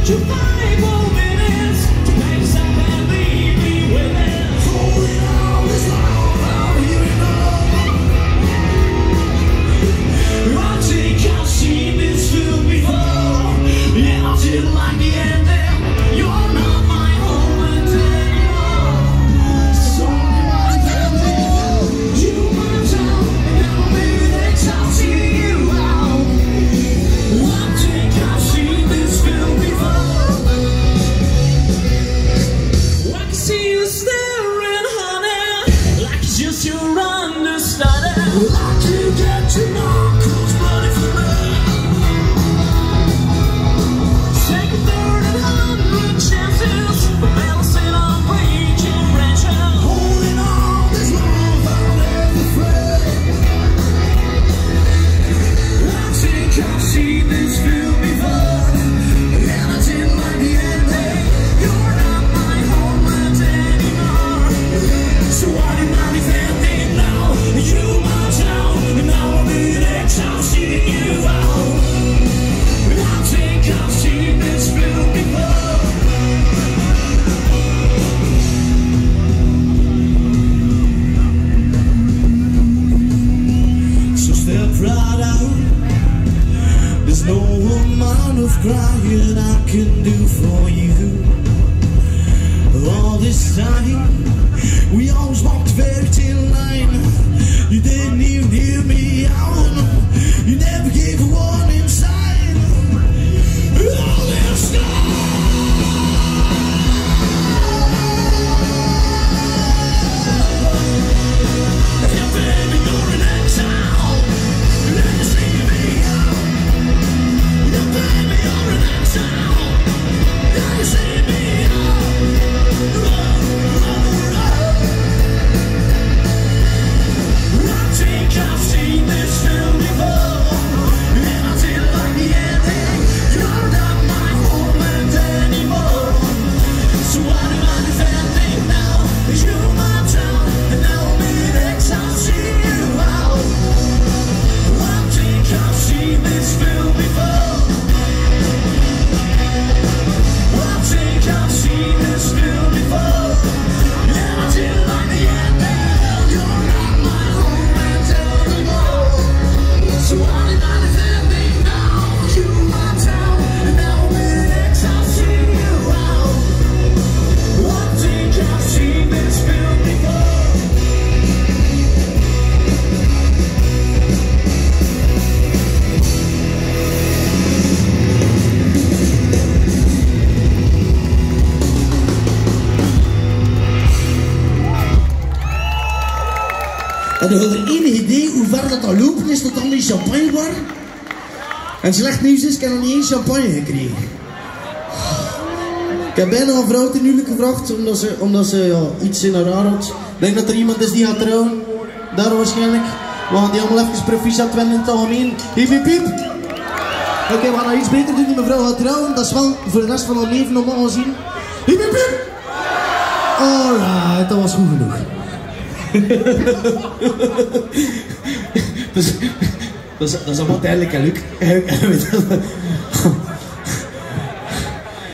crying I can do for you. All this time we always walked a fairy tale line. You didn't even hear me out. You never gave a warning sign. All this time En dan had er enig idee hoe ver dat al lopen is tot aan die champagnebar. En slecht nieuws is, ik heb nog niet eens champagne gekregen. Ik heb bijna een vrouw ten huwelijk gevraagd, omdat ze ja, iets in haar haar had. Ik denk dat er iemand is die gaat trouwen. Daar waarschijnlijk. We gaan die allemaal even proficiat wennen in het algemeen. Hiep hiep hiep. Oké, we gaan nou iets beter doen. Die mevrouw gaat trouwen. Dat is wel voor de rest van haar leven nog maar zien. Hiep hiep hiep. Alright, dat was goed genoeg. Dat is allemaal duidelijk, hè, Luc?